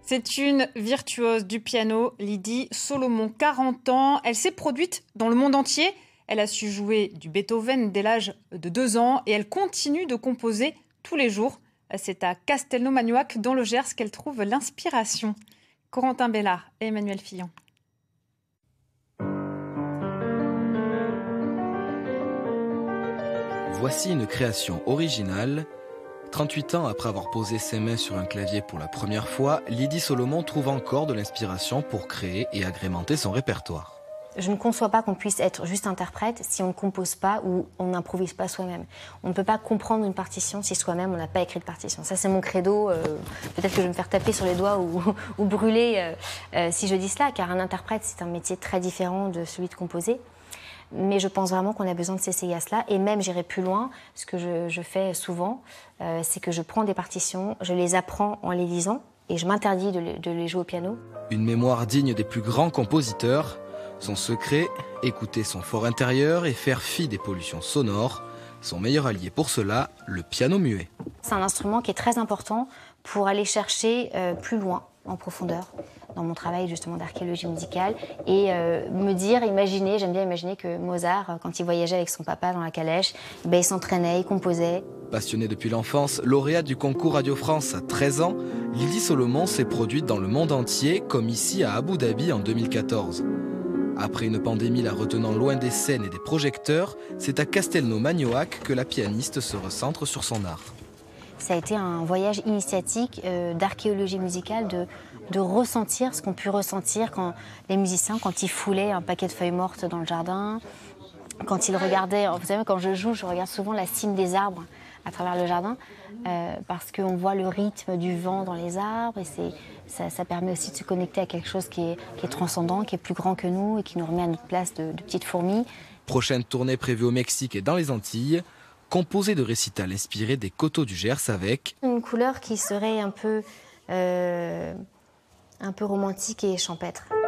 C'est une virtuose du piano, Lydie Solomon, 40 ans. Elle s'est produite dans le monde entier. Elle a su jouer du Beethoven dès l'âge de 2 ans et elle continue de composer tous les jours. C'est à Castelnau-Magnoac, dans le Gers, qu'elle trouve l'inspiration. Corentin Bellard et Emmanuel Fillon. Voici une création originale. 38 ans après avoir posé ses mains sur un clavier pour la première fois, Lydie Solomon trouve encore de l'inspiration pour créer et agrémenter son répertoire. Je ne conçois pas qu'on puisse être juste interprète si on ne compose pas ou on n'improvise pas soi-même. On ne peut pas comprendre une partition si soi-même on n'a pas écrit de partition. Ça, c'est mon credo. Peut-être que je vais me faire taper sur les doigts ou brûler si je dis cela, car un interprète, c'est un métier très différent de celui de composer. Mais je pense vraiment qu'on a besoin de s'essayer à cela. Et même, j'irai plus loin. Ce que je fais souvent, c'est que je prends des partitions, je les apprends en les lisant et je m'interdis de les jouer au piano. Une mémoire digne des plus grands compositeurs. Son secret, écouter son fort intérieur et faire fi des pollutions sonores. Son meilleur allié pour cela, le piano muet. C'est un instrument qui est très important pour aller chercher plus loin, en profondeur, dans mon travail justement d'archéologie musicale et j'aime bien imaginer que Mozart, quand il voyageait avec son papa dans la calèche, il s'entraînait, il composait. Passionnée depuis l'enfance, lauréate du concours Radio France à 13 ans, Lydie Solomon s'est produite dans le monde entier, comme ici à Abu Dhabi en 2014. Après une pandémie la retenant loin des scènes et des projecteurs, c'est à Castelnau-Magnoac que la pianiste se recentre sur son art. Ça a été un voyage initiatique d'archéologie musicale, de ressentir ce qu'ont pu ressentir quand les musiciens, quand ils foulaient un paquet de feuilles mortes dans le jardin, quand ils regardaient, vous savez, quand je joue, je regarde souvent la cime des arbres à travers le jardin, parce qu'on voit le rythme du vent dans les arbres, et ça permet aussi de se connecter à quelque chose qui est transcendant, qui est plus grand que nous et qui nous remet à notre place de petites fourmis. Prochaine tournée prévue au Mexique et dans les Antilles, composée de récitals inspirés des coteaux du Gers avec une couleur qui serait un peu romantique et champêtre.